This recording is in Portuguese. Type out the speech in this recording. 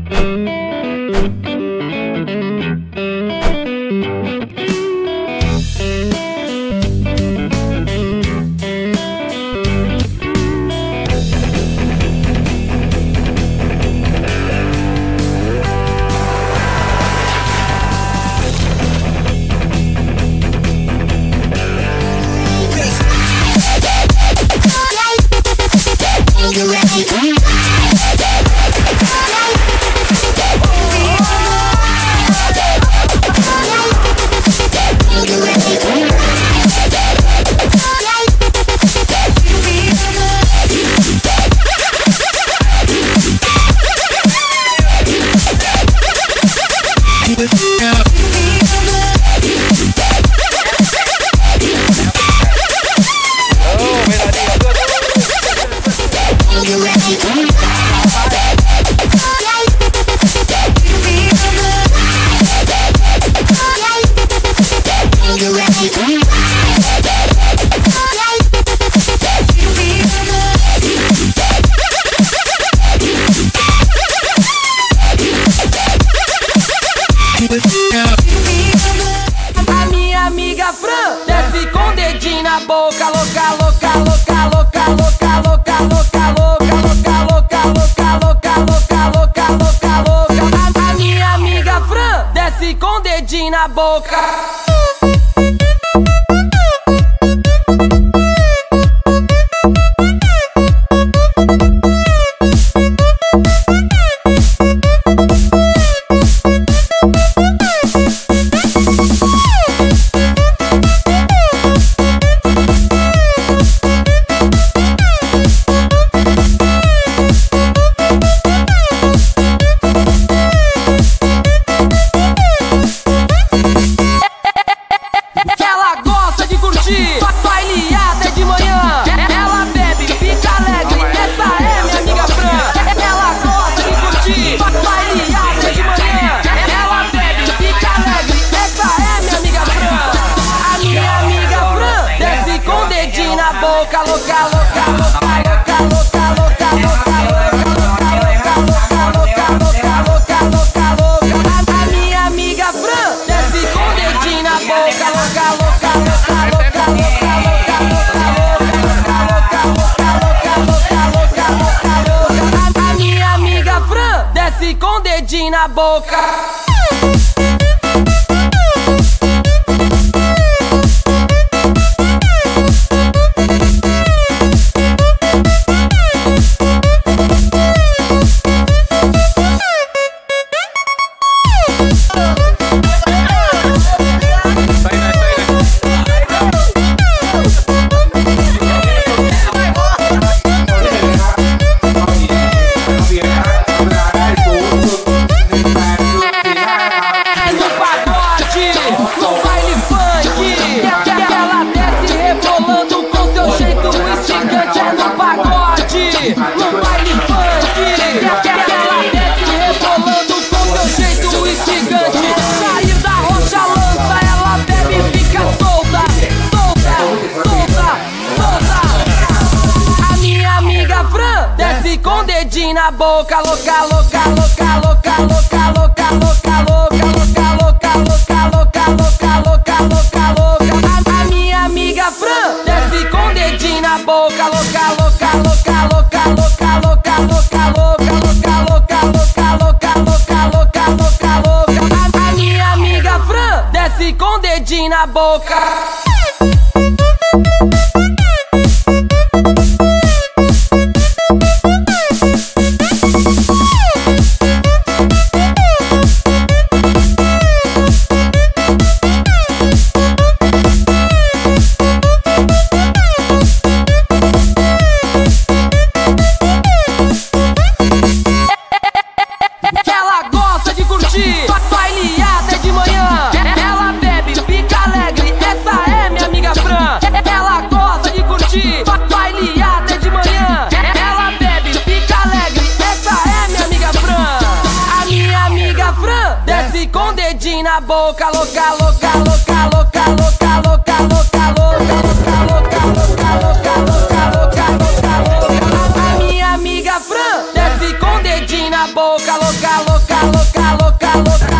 A minha amiga Fran desce com o dedinho na boca, louca, louca, louca, louca, louca, louca, louca, louca, louca, louca, louca, louca, louca, louca, louca, louca. A minha amiga Fran desce com o dedinho na boca. Louca, louca, louca, louca, louca, louca, louca, louca, louca, louca. A minha amiga Fran desce com o dedinho na boca, louca, louca, louca, louca, louca, louca. A minha amiga Fran desce com o dedinho na boca. No baile funk, ela desce rebolando com seu jeito instigante. Sair da rocha lança, ela bebe e fica solta, solta, solta, solta. A minha amiga Fran desce com o dedinho na boca, louca, louca, louca, louca, louca, louca, louca, louca, louca, louca, louca, louca, louca, louca, louca. A minha amiga Fran desce com o dedinho na boca, louca, louca, louca, louca, louca, louca, louca, louca, louca, louca, louca, louca, louca, louca, louca. A minha amiga Fran desce com o dedinho na boca. Com o dedinho na boca, louca, louca, louca, louca, louca, louca, louca, louca, louca, louca, louca, louca, louca, louca. A minha amiga Fran desce com o dedinho na boca. louca, louca, louca, louca, louca, louca.